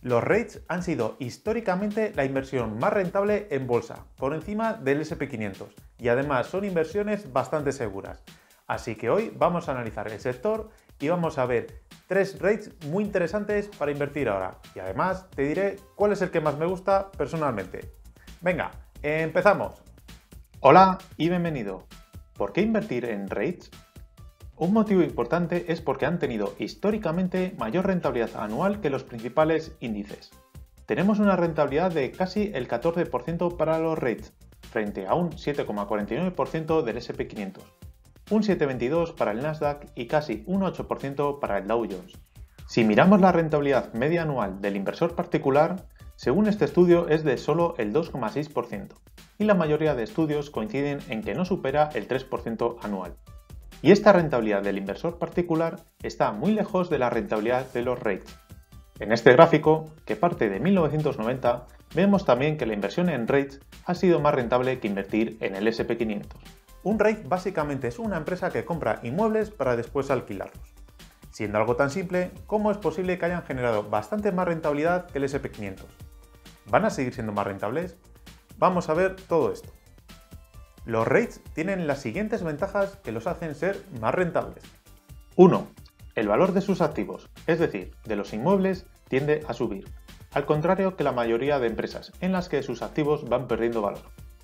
Los REITs han sido históricamente la inversión más rentable en bolsa, por encima del SP500, y además son inversiones bastante seguras. Así que hoy vamos a analizar el sector y vamos a ver 3 REITs muy interesantes para invertir ahora. Y además te diré cuál es el que más me gusta personalmente. Venga, empezamos. Hola y bienvenido. ¿Por qué invertir en REITs? Un motivo importante es porque han tenido históricamente mayor rentabilidad anual que los principales índices. Tenemos una rentabilidad de casi el 14% para los REITs, frente a un 7,49% del SP500, un 7,22% para el Nasdaq y casi un 8% para el Dow Jones. Si miramos la rentabilidad media anual del inversor particular, según este estudio es de solo el 2,6%, y la mayoría de estudios coinciden en que no supera el 3% anual. Y esta rentabilidad del inversor particular está muy lejos de la rentabilidad de los REITs. En este gráfico, que parte de 1990, vemos también que la inversión en REITs ha sido más rentable que invertir en el SP500. Un REIT básicamente es una empresa que compra inmuebles para después alquilarlos. Siendo algo tan simple, ¿cómo es posible que hayan generado bastante más rentabilidad que el SP500? ¿Van a seguir siendo más rentables? Vamos a ver todo esto. Los REITs tienen las siguientes ventajas que los hacen ser más rentables. 1. El valor de sus activos, es decir, de los inmuebles, tiende a subir, al contrario que la mayoría de empresas en las que sus activos van perdiendo valor.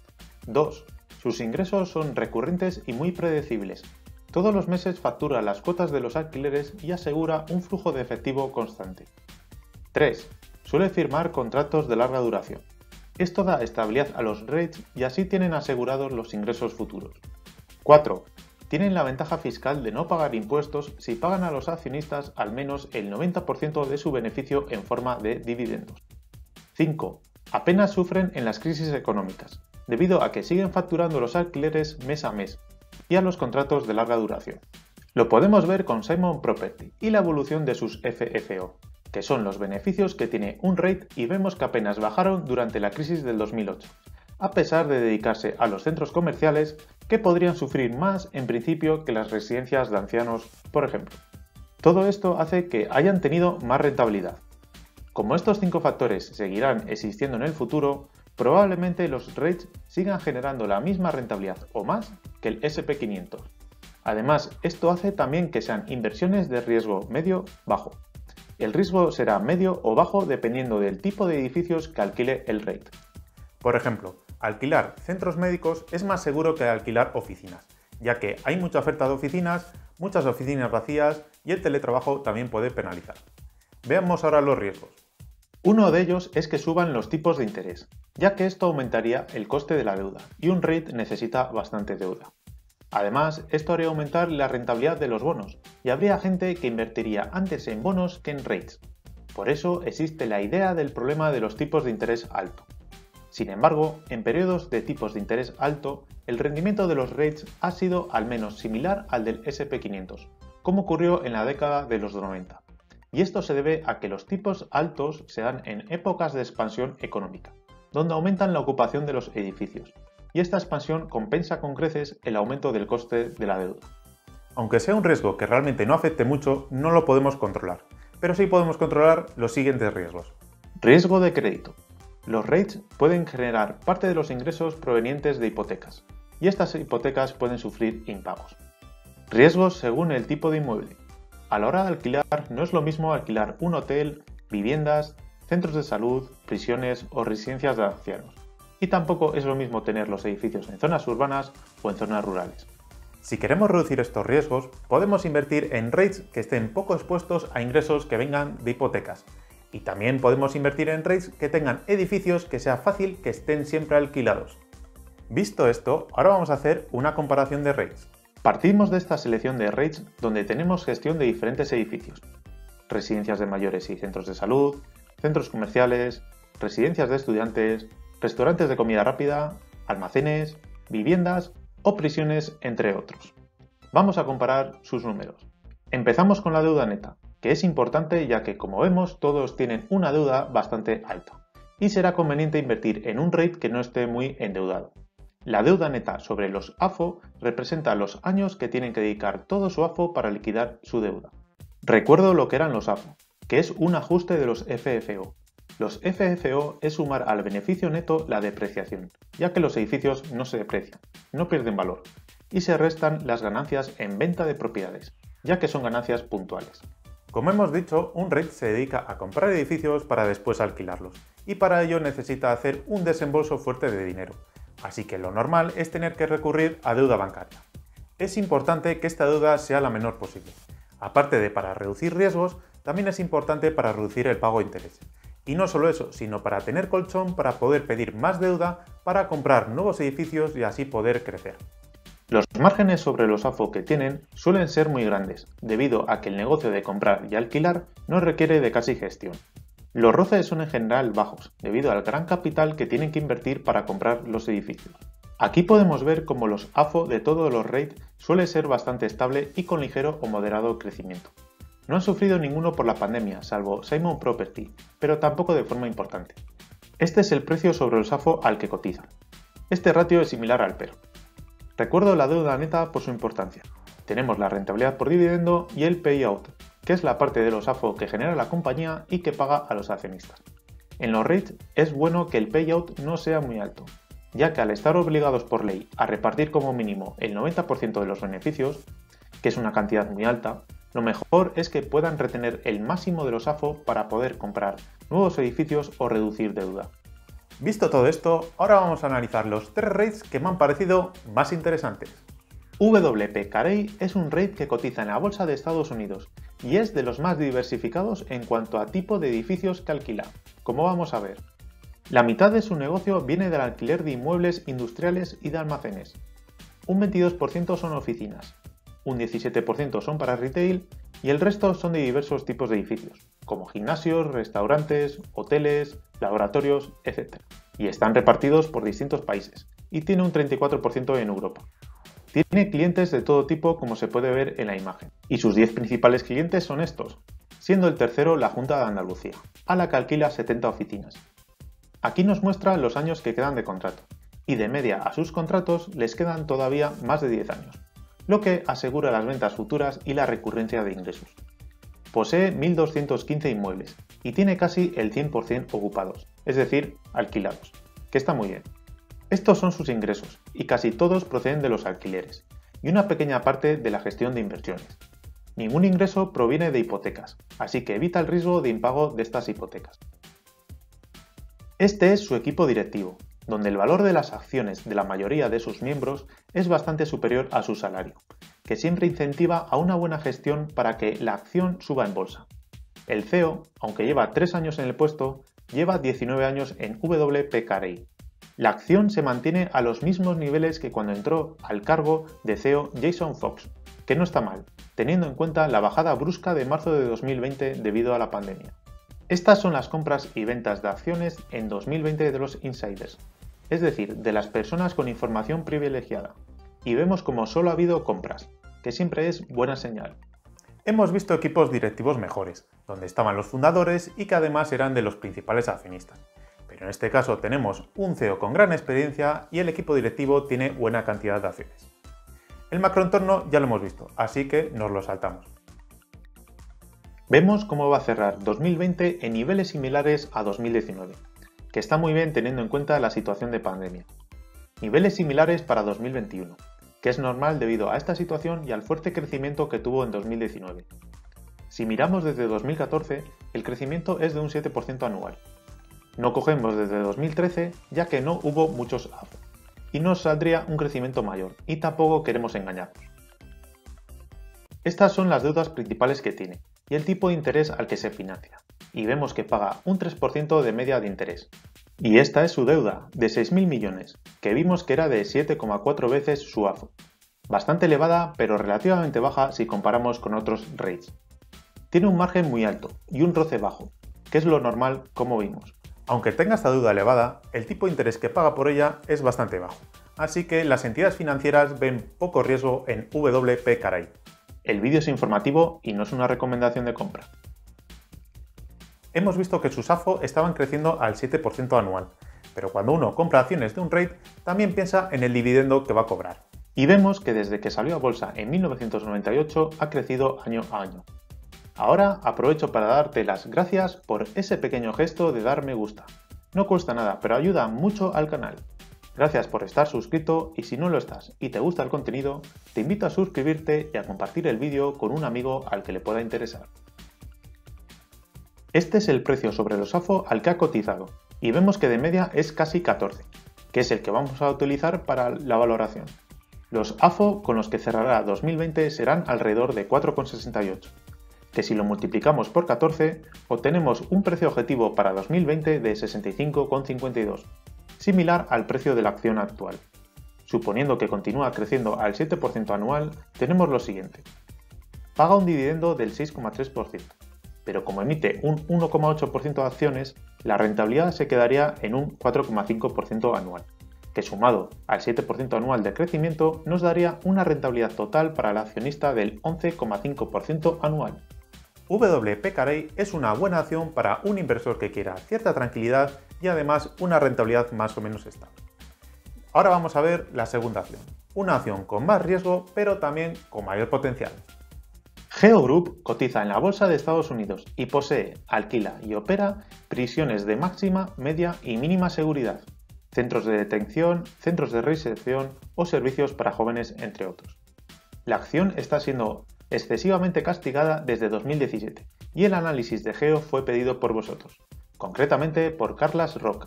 2. Sus ingresos son recurrentes y muy predecibles. Todos los meses factura las cuotas de los alquileres y asegura un flujo de efectivo constante. 3. Suele firmar contratos de larga duración. Esto da estabilidad a los REITs y así tienen asegurados los ingresos futuros. 4. Tienen la ventaja fiscal de no pagar impuestos si pagan a los accionistas al menos el 90% de su beneficio en forma de dividendos. 5. Apenas sufren en las crisis económicas, debido a que siguen facturando los alquileres mes a mes y a los contratos de larga duración. Lo podemos ver con Simon Property y la evolución de sus FFO, que son los beneficios que tiene un REIT y vemos que apenas bajaron durante la crisis del 2008, a pesar de dedicarse a los centros comerciales que podrían sufrir más en principio que las residencias de ancianos, por ejemplo. Todo esto hace que hayan tenido más rentabilidad. Como estos 5 factores seguirán existiendo en el futuro, probablemente los REITs sigan generando la misma rentabilidad o más que el SP500. Además, esto hace también que sean inversiones de riesgo medio-bajo. El riesgo será medio o bajo dependiendo del tipo de edificios que alquile el REIT. Por ejemplo, alquilar centros médicos es más seguro que alquilar oficinas, ya que hay mucha oferta de oficinas, muchas oficinas vacías y el teletrabajo también puede penalizar. Veamos ahora los riesgos. Uno de ellos es que suban los tipos de interés, ya que esto aumentaría el coste de la deuda y un REIT necesita bastante deuda. Además, esto haría aumentar la rentabilidad de los bonos y habría gente que invertiría antes en bonos que en REITs. Por eso existe la idea del problema de los tipos de interés alto. Sin embargo, en periodos de tipos de interés alto, el rendimiento de los REITs ha sido al menos similar al del SP500, como ocurrió en la década de los 90. Y esto se debe a que los tipos altos se dan en épocas de expansión económica, donde aumentan la ocupación de los edificios. Y esta expansión compensa con creces el aumento del coste de la deuda. Aunque sea un riesgo que realmente no afecte mucho, no lo podemos controlar, pero sí podemos controlar los siguientes riesgos. Riesgo de crédito. Los REITs pueden generar parte de los ingresos provenientes de hipotecas, y estas hipotecas pueden sufrir impagos. Riesgos según el tipo de inmueble. A la hora de alquilar, no es lo mismo alquilar un hotel, viviendas, centros de salud, prisiones o residencias de ancianos. Y tampoco es lo mismo tener los edificios en zonas urbanas o en zonas rurales. Si queremos reducir estos riesgos, podemos invertir en REITs que estén poco expuestos a ingresos que vengan de hipotecas. Y también podemos invertir en REITs que tengan edificios que sea fácil que estén siempre alquilados. Visto esto, ahora vamos a hacer una comparación de REITs. Partimos de esta selección de REITs donde tenemos gestión de diferentes edificios. Residencias de mayores y centros de salud, centros comerciales, residencias de estudiantes, restaurantes de comida rápida, almacenes, viviendas o prisiones, entre otros. Vamos a comparar sus números. Empezamos con la deuda neta, que es importante ya que, como vemos, todos tienen una deuda bastante alta, y será conveniente invertir en un REIT que no esté muy endeudado. La deuda neta sobre los AFO representa los años que tienen que dedicar todo su AFO para liquidar su deuda. Recuerdo lo que eran los AFO, que es un ajuste de los FFO, Los FFO es sumar al beneficio neto la depreciación, ya que los edificios no se deprecian, no pierden valor, y se restan las ganancias en venta de propiedades, ya que son ganancias puntuales. Como hemos dicho, un REIT se dedica a comprar edificios para después alquilarlos, y para ello necesita hacer un desembolso fuerte de dinero, así que lo normal es tener que recurrir a deuda bancaria. Es importante que esta deuda sea la menor posible. Aparte de para reducir riesgos, también es importante para reducir el pago de intereses. Y no solo eso, sino para tener colchón para poder pedir más deuda para comprar nuevos edificios y así poder crecer. Los márgenes sobre los AFO que tienen suelen ser muy grandes, debido a que el negocio de comprar y alquilar no requiere de casi gestión. Los roces son en general bajos, debido al gran capital que tienen que invertir para comprar los edificios. Aquí podemos ver cómo los AFO de todos los REIT suele ser bastante estable y con ligero o moderado crecimiento. No han sufrido ninguno por la pandemia, salvo Simon Property, pero tampoco de forma importante. Este es el precio sobre los AFO al que cotizan. Este ratio es similar al PER. Recuerdo la deuda neta por su importancia. Tenemos la rentabilidad por dividendo y el payout, que es la parte de los AFO que genera la compañía y que paga a los accionistas. En los REITs es bueno que el payout no sea muy alto, ya que al estar obligados por ley a repartir como mínimo el 90% de los beneficios, que es una cantidad muy alta, lo mejor es que puedan retener el máximo de los AFO para poder comprar nuevos edificios o reducir deuda. Visto todo esto, ahora vamos a analizar los 3 REITs que me han parecido más interesantes. WP Carey es un REIT que cotiza en la bolsa de Estados Unidos y es de los más diversificados en cuanto a tipo de edificios que alquila, como vamos a ver. La mitad de su negocio viene del alquiler de inmuebles industriales y de almacenes. Un 22% son oficinas, un 17% son para retail y el resto son de diversos tipos de edificios, como gimnasios, restaurantes, hoteles, laboratorios, etc. Y están repartidos por distintos países, y tiene un 34% en Europa. Tiene clientes de todo tipo como se puede ver en la imagen, y sus 10 principales clientes son estos, siendo el tercero la Junta de Andalucía, a la que alquila 70 oficinas. Aquí nos muestra los años que quedan de contrato, y de media a sus contratos les quedan todavía más de 10 años, lo que asegura las ventas futuras y la recurrencia de ingresos. Posee 1.215 inmuebles y tiene casi el 100% ocupados, es decir, alquilados, que está muy bien. Estos son sus ingresos y casi todos proceden de los alquileres y una pequeña parte de la gestión de inversiones. Ningún ingreso proviene de hipotecas, así que evita el riesgo de impago de estas hipotecas. Este es su equipo directivo, donde el valor de las acciones de la mayoría de sus miembros es bastante superior a su salario, que siempre incentiva a una buena gestión para que la acción suba en bolsa. El CEO, aunque lleva 3 años en el puesto, lleva 19 años en WP Carey. La acción se mantiene a los mismos niveles que cuando entró al cargo de CEO Jason Fox, que no está mal, teniendo en cuenta la bajada brusca de marzo de 2020 debido a la pandemia. Estas son las compras y ventas de acciones en 2020 de los insiders, es decir, de las personas con información privilegiada, y vemos como solo ha habido compras, que siempre es buena señal. Hemos visto equipos directivos mejores, donde estaban los fundadores y que además eran de los principales accionistas. Pero en este caso tenemos un CEO con gran experiencia y el equipo directivo tiene buena cantidad de acciones. El macroentorno ya lo hemos visto, así que nos lo saltamos. Vemos cómo va a cerrar 2020 en niveles similares a 2019, que está muy bien teniendo en cuenta la situación de pandemia. Niveles similares para 2021, que es normal debido a esta situación y al fuerte crecimiento que tuvo en 2019. Si miramos desde 2014, el crecimiento es de un 7% anual. No cogemos desde 2013, ya que no hubo muchos AFO, y nos saldría un crecimiento mayor, y tampoco queremos engañarnos. Estas son las deudas principales que tiene, y el tipo de interés al que se financia, y vemos que paga un 3% de media de interés. Y esta es su deuda, de 6.000 millones, que vimos que era de 7,4 veces su AFO. Bastante elevada, pero relativamente baja si comparamos con otros REITs. Tiene un margen muy alto y un roce bajo, que es lo normal como vimos. Aunque tenga esta deuda elevada, el tipo de interés que paga por ella es bastante bajo, así que las entidades financieras ven poco riesgo en WP Carey. El vídeo es informativo y no es una recomendación de compra. Hemos visto que sus AFO estaban creciendo al 7% anual, pero cuando uno compra acciones de un REIT también piensa en el dividendo que va a cobrar. Y vemos que desde que salió a bolsa en 1998 ha crecido año a año. Ahora aprovecho para darte las gracias por ese pequeño gesto de dar me gusta. No cuesta nada, pero ayuda mucho al canal. Gracias por estar suscrito y si no lo estás y te gusta el contenido, te invito a suscribirte y a compartir el vídeo con un amigo al que le pueda interesar. Este es el precio sobre los AFO al que ha cotizado y vemos que de media es casi 14, que es el que vamos a utilizar para la valoración. Los AFO con los que cerrará 2020 serán alrededor de 4,68, que si lo multiplicamos por 14 obtenemos un precio objetivo para 2020 de 65,52, similar al precio de la acción actual. Suponiendo que continúa creciendo al 7% anual, tenemos lo siguiente. Paga un dividendo del 6,3%, pero como emite un 1,8% de acciones, la rentabilidad se quedaría en un 4,5% anual, que sumado al 7% anual de crecimiento nos daría una rentabilidad total para el accionista del 11,5% anual. WP Carey es una buena acción para un inversor que quiera cierta tranquilidad y además una rentabilidad más o menos estable. Ahora vamos a ver la segunda acción, una acción con más riesgo pero también con mayor potencial. Geo Group cotiza en la bolsa de Estados Unidos y posee, alquila y opera prisiones de máxima, media y mínima seguridad, centros de detención, centros de reinserción o servicios para jóvenes, entre otros. La acción está siendo excesivamente castigada desde 2017 y el análisis de Geo fue pedido por vosotros, concretamente por Carlas Roca.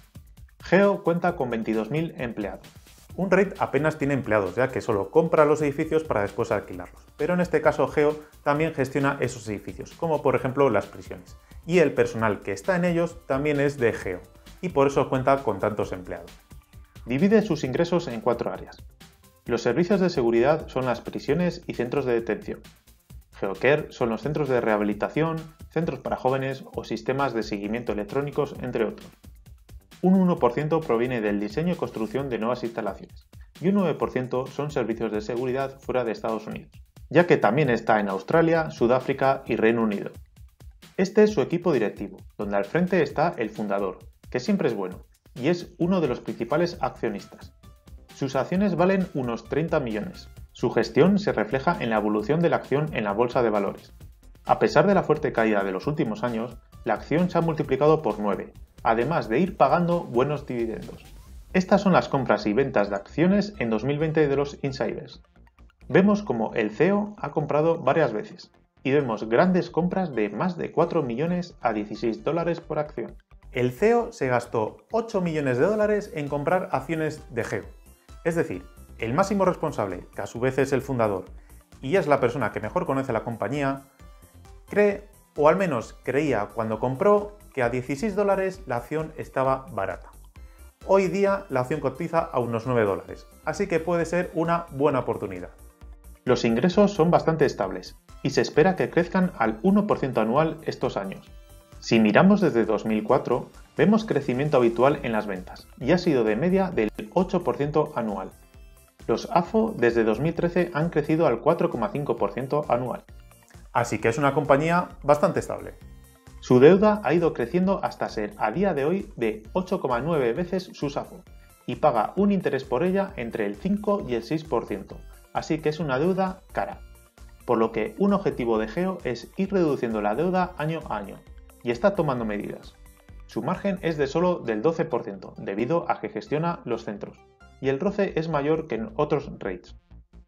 Geo cuenta con 22.000 empleados. Un REIT apenas tiene empleados, ya que solo compra los edificios para después alquilarlos, pero en este caso Geo también gestiona esos edificios, como por ejemplo las prisiones, y el personal que está en ellos también es de Geo, y por eso cuenta con tantos empleados. Divide sus ingresos en 4 áreas. Los servicios de seguridad son las prisiones y centros de detención. GeoCare son los centros de rehabilitación, centros para jóvenes o sistemas de seguimiento electrónicos, entre otros. Un 1% proviene del diseño y construcción de nuevas instalaciones y un 9% son servicios de seguridad fuera de Estados Unidos, ya que también está en Australia, Sudáfrica y Reino Unido. Este es su equipo directivo, donde al frente está el fundador, que siempre es bueno, y es uno de los principales accionistas. Sus acciones valen unos 30 millones. Su gestión se refleja en la evolución de la acción en la bolsa de valores. A pesar de la fuerte caída de los últimos años, la acción se ha multiplicado por 9, además de ir pagando buenos dividendos. Estas son las compras y ventas de acciones en 2020 de los insiders. Vemos como el CEO ha comprado varias veces y vemos grandes compras de más de 4 millones a $16 por acción. El CEO se gastó 8 millones de dólares en comprar acciones de Geo. Es decir, el máximo responsable, que a su vez es el fundador y es la persona que mejor conoce la compañía, cree, o al menos creía cuando compró, que a $16 la acción estaba barata. Hoy día la acción cotiza a unos $9, así que puede ser una buena oportunidad. Los ingresos son bastante estables y se espera que crezcan al 1% anual estos años. Si miramos desde 2004, vemos crecimiento habitual en las ventas y ha sido de media del 8% anual. Los AFO desde 2013 han crecido al 4,5% anual. Así que es una compañía bastante estable. Su deuda ha ido creciendo hasta ser a día de hoy de 8,9 veces su AFO y paga un interés por ella entre el 5 y el 6%, así que es una deuda cara. Por lo que un objetivo de Geo es ir reduciendo la deuda año a año y está tomando medidas. Su margen es de solo del 12% debido a que gestiona los centros y el ROCE es mayor que en otros REITs.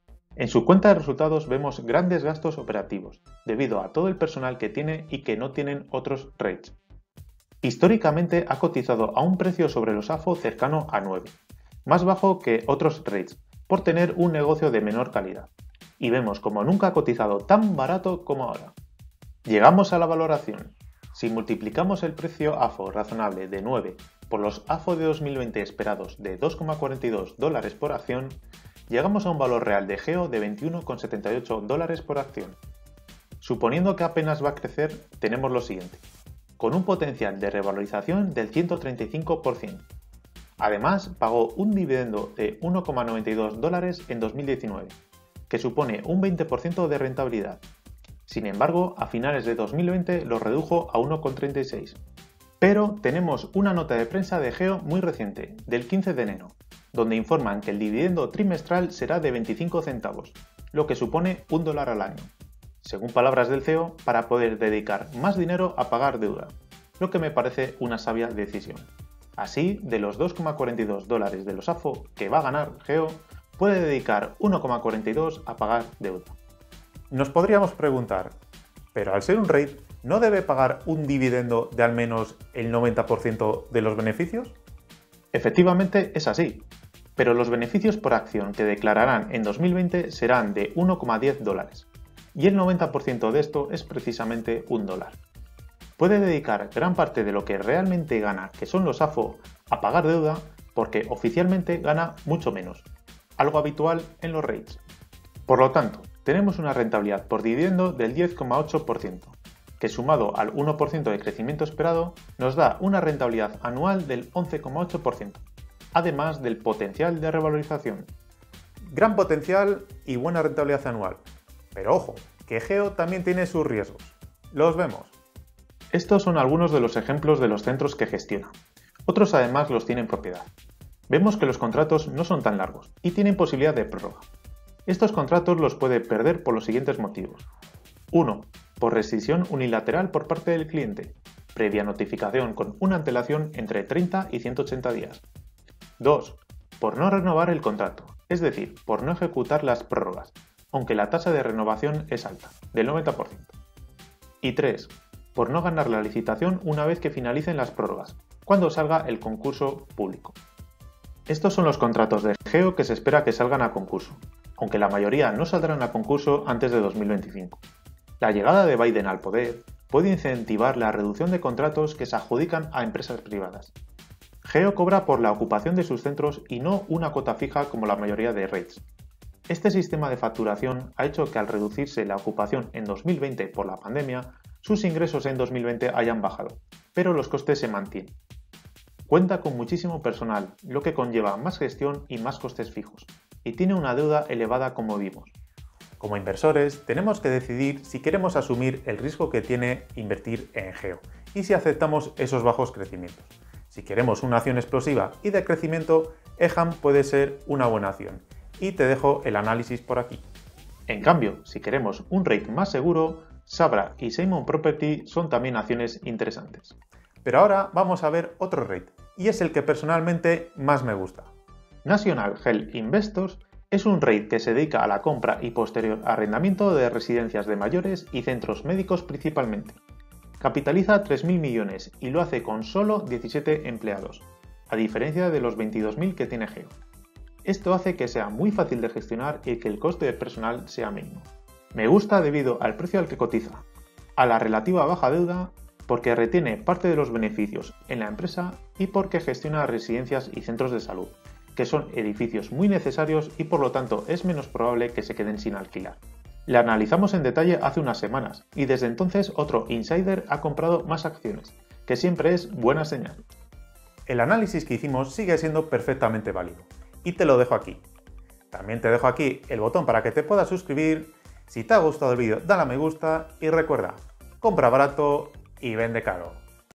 En su cuenta de resultados vemos grandes gastos operativos, debido a todo el personal que tiene y que no tienen otros REITs. Históricamente ha cotizado a un precio sobre los AFO cercano a 9, más bajo que otros REITs, por tener un negocio de menor calidad. Y vemos como nunca ha cotizado tan barato como ahora. Llegamos a la valoración. Si multiplicamos el precio AFO razonable de 9 por los AFO de 2020 esperados de $2,42 por acción, llegamos a un valor real de Geo de $21,78 por acción. Suponiendo que apenas va a crecer, tenemos lo siguiente, con un potencial de revalorización del 135%. Además, pagó un dividendo de $1,92 en 2019, que supone un 20% de rentabilidad. Sin embargo, a finales de 2020 lo redujo a 1,36. Pero tenemos una nota de prensa de Geo muy reciente, del 15 de enero, donde informan que el dividendo trimestral será de 25 centavos, lo que supone $1 al año. según palabras del CEO, para poder dedicar más dinero a pagar deuda, lo que me parece una sabia decisión. Así, de los $2,42 de los AFO que va a ganar Geo, puede dedicar 1,42 a pagar deuda. Nos podríamos preguntar, pero al ser un REIT, ¿no debe pagar un dividendo de al menos el 90% de los beneficios? Efectivamente es así, pero los beneficios por acción que declararán en 2020 serán de $1,10, y el 90% de esto es precisamente $1. Puede dedicar gran parte de lo que realmente gana, que son los AFO, a pagar deuda porque oficialmente gana mucho menos, algo habitual en los REITs. Por lo tanto, tenemos una rentabilidad por dividendo del 10,8%, que sumado al 1% de crecimiento esperado nos da una rentabilidad anual del 11,8%, además del potencial de revalorización. Gran potencial y buena rentabilidad anual. Pero ojo, que Geo también tiene sus riesgos. Los vemos. Estos son algunos de los ejemplos de los centros que gestiona. Otros además los tienen en propiedad. Vemos que los contratos no son tan largos y tienen posibilidad de prórroga. Estos contratos los puede perder por los siguientes motivos. 1. Por rescisión unilateral por parte del cliente, previa notificación con una antelación entre 30 y 180 días. 2. Por no renovar el contrato, es decir, por no ejecutar las prórrogas, aunque la tasa de renovación es alta, del 90%. Y 3. Por no ganar la licitación una vez que finalicen las prórrogas, cuando salga el concurso público. Estos son los contratos de Geo que se espera que salgan a concurso, aunque la mayoría no saldrán a concurso antes de 2025. La llegada de Biden al poder puede incentivar la reducción de contratos que se adjudican a empresas privadas. Geo cobra por la ocupación de sus centros y no una cuota fija como la mayoría de REITs. Este sistema de facturación ha hecho que al reducirse la ocupación en 2020 por la pandemia, sus ingresos en 2020 hayan bajado, pero los costes se mantienen. Cuenta con muchísimo personal, lo que conlleva más gestión y más costes fijos, y tiene una deuda elevada como vimos. Como inversores, tenemos que decidir si queremos asumir el riesgo que tiene invertir en Geo y si aceptamos esos bajos crecimientos. Si queremos una acción explosiva y de crecimiento, EHAM puede ser una buena acción, y te dejo el análisis por aquí. En cambio, si queremos un REIT más seguro, Sabra y Simon Property son también acciones interesantes. Pero ahora vamos a ver otro REIT, y es el que personalmente más me gusta. National Health Investors es un REIT que se dedica a la compra y posterior arrendamiento de residencias de mayores y centros médicos principalmente. Capitaliza 3.000 millones y lo hace con solo 17 empleados, a diferencia de los 22.000 que tiene Geo. Esto hace que sea muy fácil de gestionar y que el coste de personal sea mínimo. Me gusta debido al precio al que cotiza, a la relativa baja deuda, porque retiene parte de los beneficios en la empresa y porque gestiona residencias y centros de salud, que son edificios muy necesarios y por lo tanto es menos probable que se queden sin alquilar. La analizamos en detalle hace unas semanas y desde entonces otro insider ha comprado más acciones, que siempre es buena señal. El análisis que hicimos sigue siendo perfectamente válido y te lo dejo aquí. También te dejo aquí el botón para que te puedas suscribir. Si te ha gustado el vídeo, dale a me gusta y recuerda, compra barato y vende caro.